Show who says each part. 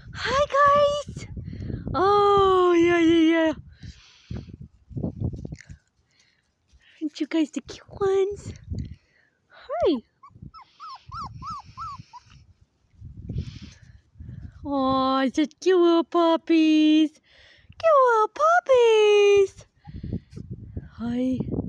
Speaker 1: Hi guys! Oh yeah. Aren't you guys the cute ones? Hi! Oh, such cute little puppies! Cute little puppies! Hi.